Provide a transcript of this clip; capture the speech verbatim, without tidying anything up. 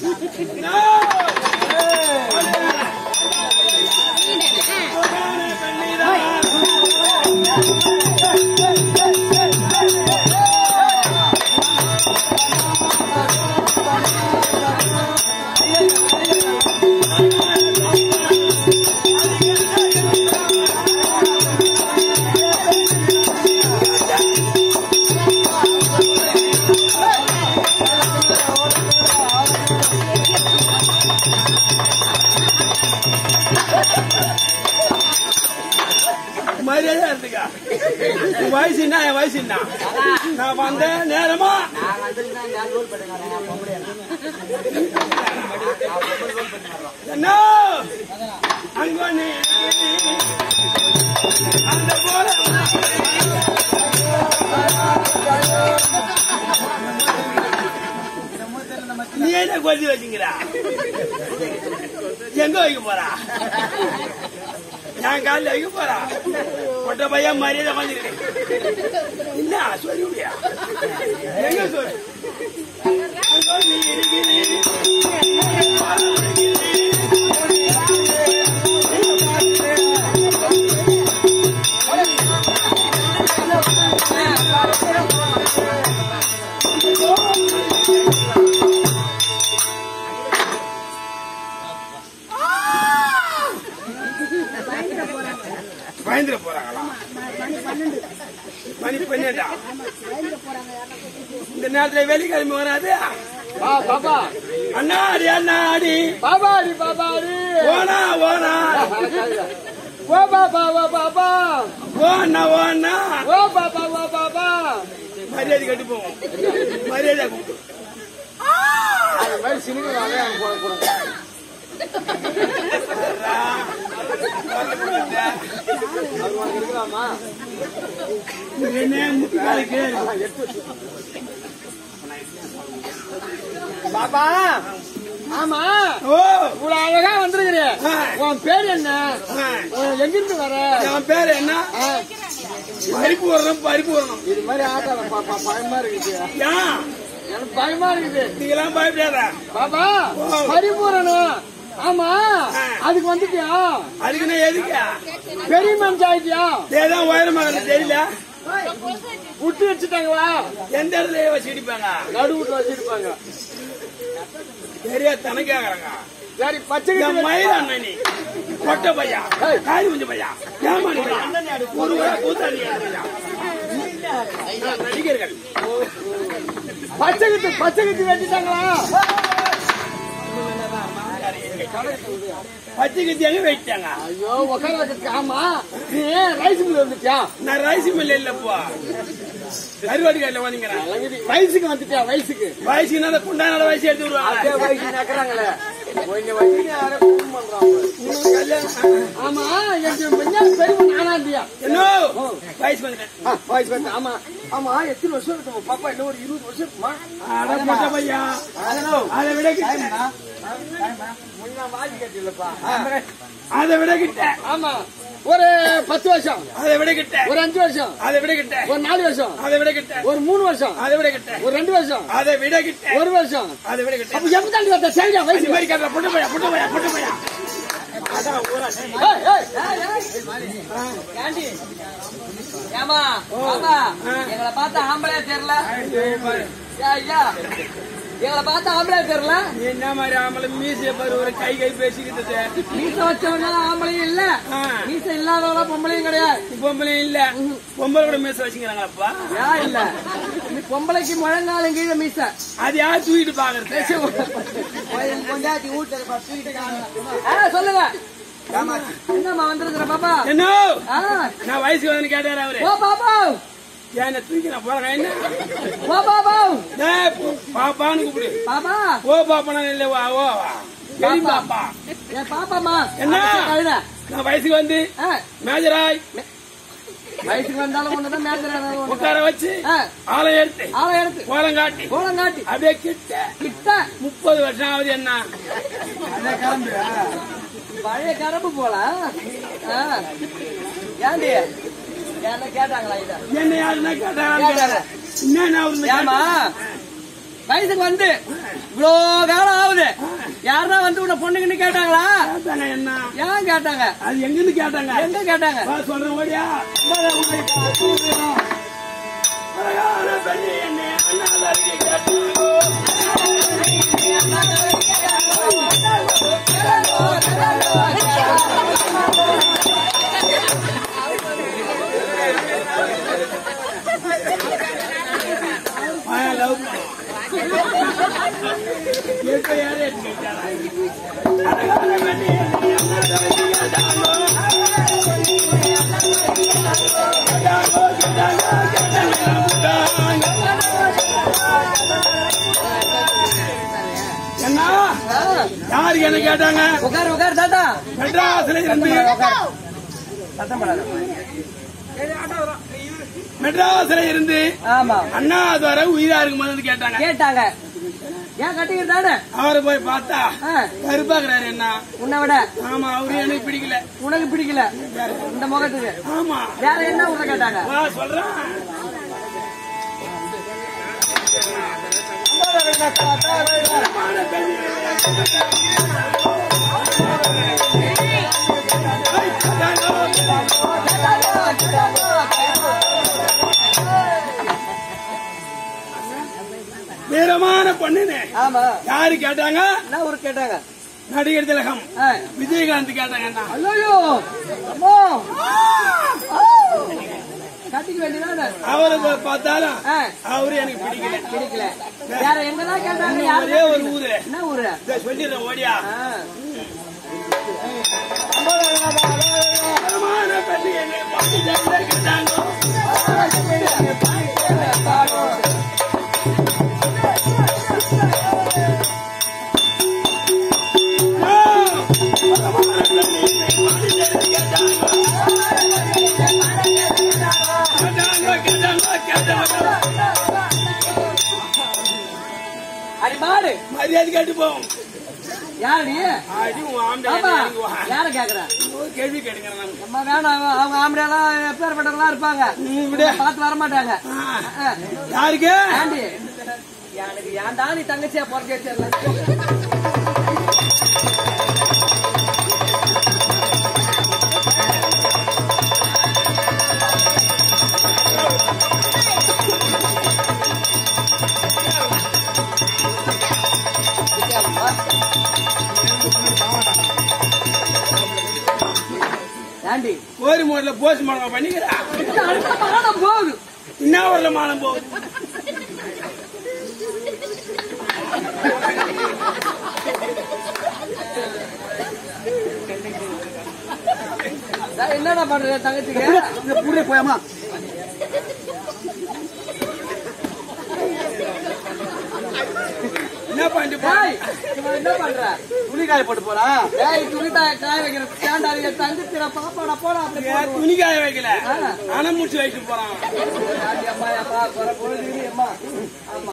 வயசு என்ன என் வயசு என்ன நான் வந்தேன் நேரமா என்ன அங்க அந்த போல நீ என்ன கொதி வச்சுங்கிறா எங்க வைக்க போறா நான் காலில் வைக்க போறா கொட்ட பையன் மரியாதை வந்துருக்கேன் இல்ல சொல்லி முடியா எங்க சொல்லு பயந்துட போறாங்களா மணி பன்னெண்டா இந்த நேரத்துல வெள்ளிக்கிழமை வராது அண்ணாடி அண்ணாடி பாபாடி பாபாடி ஓனா ஓனா ஓ பாபா ஓ பாபா ஓனா ஓனா ஓ பாபா ஓ பாபா மரியாதை கட்டி போவோம் மரியாதை பாபா ஆமா ஓ இவ்வளவு அழகா வந்திருக்கிறேன் உன் பேர் என்ன எங்கிருந்து வர என் பேர் என்ன பறிப்பு வரணும் பறிப்பு வரணும் இது மாதிரி ஆட்டாத பாப்பா பயமா இருக்குது எனக்கு பயமா இருக்குது நீங்களாம் பயப்படாத பாபா பரிபூரணும் ஆமா அதுக்கு வந்துட்டியா அதுக்குன்னா எதுக்கு பெரிய மனுஷன் ஆயிட்டியா ஏதான் உயரமாக தெரியல விட்டு வச்சுட்டாங்களா எந்த இடத்துல வச்சுடிப்பாங்க நடு விட்டு வச்சிருப்பாங்க சரியா தனக்காகிறாங்க சரி பச்சை மயில அண்ணனி கொட்டை பையா காய் குஞ்சு பையா ஏமாடி பையா ஒரு கூத்தாடி நடிகர்கள் பச்சை கட்டு பச்சை கட்டு வெட்டிட்டாங்களா பச்சை கத்தி எங்க வைட்டாங்க ஐயோ உட்கார ஆமா நீ ரைஸ் மில் வந்துட்டியா நான் ரைஸ் மில் இல்லப்பா கருவாடி காயில வாங்கிக்கிறேன் வயசுக்கு வந்துட்டியா வயசுக்கு வயசுக்கு குண்டான வயசு எடுத்து விடுவாங்க வயசு நக்கிறாங்களே ஆமா பெருமை நானா இல்லையா என்ன வயசு வந்துட்டேன் வயசு வந்து ஆமா ஆமா எத்தனை வருஷம் இருக்கும் பாப்பா இன்னும் ஒரு இருபது வருஷம் இருக்குமா கொட்ட பையா அதை விட அதை விட கிட்ட ஆமா ஒரு பத்து வருஷம் அதை விட கிட்ட ஒரு அஞ்சு வருஷம் அதை விட கிட்ட ஒரு நாலு வருஷம் அதை விட கிட்ட ஒரு மூணு வருஷம் அதை விட கிட்ட ஒரு ரெண்டு வருஷம் அதை விட கிட்ட ஒரு வருஷம் அதை விட கிட்ட அப்ப எப்ப தாண்டி வந்த சரியா வயசு மாதிரி கேட்கற பொண்ணு பையா பொண்ணு பையா பொண்ணு பையா ஏமா எங்களை பார்த்தா ஆம்பளையா தெரியல ஐயா எங்களை பார்த்தா ஆம்பளையா தெரியல என்ன மாதிரி ஆம்பளை மீசைய பாரு ஒரு கை கை பேசிக்கிட்டு மீச வச்சவனா ஆம்பளையும் இல்ல மீச இல்லாதவனா பொம்பளையும் கிடையாது பொம்பளையும் இல்ல பொம்பளை கூட மீச வச்சுக்கிறாங்களப்பா ஏன் இல்ல பொம்பளைக்கு முழங்காலம் கீழே மீச அது யார் தூக்கிட்டு பாக்குறது சொல்லுங்க என்னம்மா வந்திருக்கிற பாப்பா என்ன நான் வயசுக்கு வந்து கேட்டாரு அவரு ஓ பாப்பா என்ன தூக்கி நான் போறேன் என்ன ஓ பாப்பா பாப்பான்னு கூப்பிடு பாப்பா ஓ பாப்பா இல்ல வா ஓ பாப்பா என் பாப்பாமா என்ன நான் வயசுக்கு வந்து மேஜராய் வயசுக்கு வந்தாலும் ஒண்ணுதான் மேஜர் உட்கார வச்சு ஆளை எடுத்து ஆளை எடுத்து கோலம் காட்டி கோலம் காட்டி அப்படியே கிட்ட கிட்ட முப்பது வருஷம் ஆகுது என்ன கிளம்பு பழைய கரம்பு போல ஏண்டி என்ன கேட்டாங்களா இத என்ன யாருன்னா கேட்டாங்க என்ன ஏமா வயசுக்கு வந்து இவ்வளோ காலம் ஆகுது. யாருன்னா வந்து உன்னை பொண்ணுங்கன்னு கேட்டாங்களா? கேட்டாங்க. என்ன ஏன் கேட்டாங்க? அது எங்கன்னு கேட்டாங்க. எங்க கேட்டாங்க? வா சொல்றேன் ஓடியா. அழகான பெண்ணே என்னை அண்ணாதாரிக்கு கேட்டாங்க. லவ் இப்ப யாரு கேட்டாங்க. அழகான பெண்ணே என்னை அண்ணாதாரிக்கு கேட்டாங்க. என்ன யாருக்கு என்ன கேட்டாங்க? உட்கார் உட்கார் தாத்தா. மெட்ராஸ்ல இருந்து மெட்ராஸ்ல இருந்து ஆமா அண்ணாதுரை உயிரா இருக்கும்போது கேட்டாங்க. கேட்டாங்க. ஏன் கட்டிக்கிட்டானே? அவரை போய் பார்த்தா கருப்பாக்குறாரு. என்ன உன்னை விட? ஆமா அவரு எனக்கு பிடிக்கல. உனக்கு பிடிக்கல இந்த முகத்துக்கு? ஆமா. வேற என்ன உன்னை கேட்டாங்க? சொல்றேன். வீரமான பொண்ணுன்னு ஆமா யாரு கேட்டாங்க? என்ன ஊரு கேட்டாங்க? நடிகர் திலகம் விஜயகாந்த் கேட்டாங்க. ஐயோ அம்மா கட்டிக்க வேண்டியதானே? அவரை பார்த்தாலும் அவரு எனக்கு பிடிக்கல. பிடிக்கல. வேற எங்கதான் கேட்டாங்க? ஒரே ஒரு ஊரு. என்ன ஊரு? சொல்லிடுறேன் ஓடியா. பெண்ணு என்னை கேட்டாங்க. அடி மாடு மரியாதை கேட்டு போவோம். யாரு? யார கேக்குற? கேள்வி கேட்டுங்க. நம்ம வேணாம். அவங்க ஆம்பளையெல்லாம் எப்பேற்பட்டவங்களா இருப்பாங்க. பார்த்து வர மாட்டாங்க. யாருக்கு? ஆண்டி எனக்கு ஏன்டா நீ தங்கச்சியா பிறக்க வச்சிடல. ஆண்டி கோரி மோட்ல போஸ்ட் மானம் பண்ணிக்கிறா. மானம் போகுது. என்ன வரல மானம் போகுது. என்னடா பண்ற தங்கச்சிக்கு? புரிய போயாமா என்ன பண்ணிட்டு என்ன பண்ற? துணி காய போட்டு போறா. துணி காய வைக்கிற தங்கச்சிர பாப்பாடா போடா. துணி காய வைக்கல. ஆனா முடிச்சு வச்சுட்டு போறான். அம்மா அப்பா